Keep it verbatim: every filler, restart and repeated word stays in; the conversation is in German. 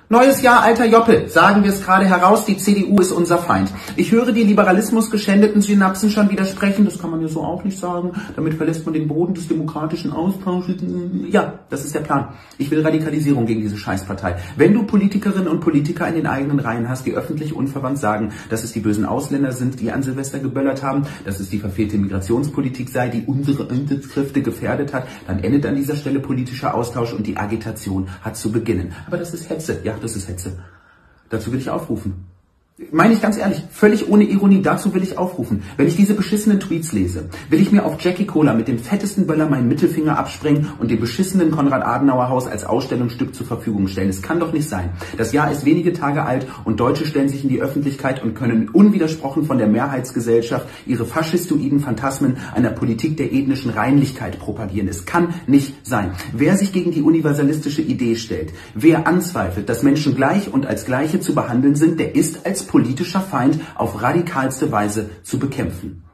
Neues Jahr, alter Joppe, sagen wir es gerade heraus, die C D U ist unser Feind. Ich höre die Liberalismus geschändeten Synapsen schon widersprechen, das kann man ja so auch nicht sagen, damit verlässt man den Boden des demokratischen Austausches. Ja, das ist der Plan. Ich will Radikalisierung gegen diese Scheißpartei. Wenn du Politikerinnen und Politiker in den eigenen Reihen hast, die öffentlich unverwandt sagen, dass es die bösen Ausländer sind, die an Silvester geböllert haben, dass es die verfehlte Migrationspolitik sei, die unsere Einsatzkräfte gefährdet hat, dann endet an dieser Stelle politischer Austausch und die Agitation hat zu beginnen. Aber das ist Hetze. Ja, das ist Hetze. Dazu will ich aufrufen. Meine ich ganz ehrlich, völlig ohne Ironie, dazu will ich aufrufen. Wenn ich diese beschissenen Tweets lese, will ich mir auf Jackie Cola mit dem fettesten Böller meinen Mittelfinger absprengen und dem beschissenen Konrad-Adenauer-Haus als Ausstellungsstück zur Verfügung stellen. Es kann doch nicht sein. Das Jahr ist wenige Tage alt und Deutsche stellen sich in die Öffentlichkeit und können unwidersprochen von der Mehrheitsgesellschaft ihre faschistoiden Phantasmen einer Politik der ethnischen Reinlichkeit propagieren. Es kann nicht sein. Wer sich gegen die universalistische Idee stellt, wer anzweifelt, dass Menschen gleich und als Gleiche zu behandeln sind, der ist als politischer Feind auf radikalste Weise zu bekämpfen.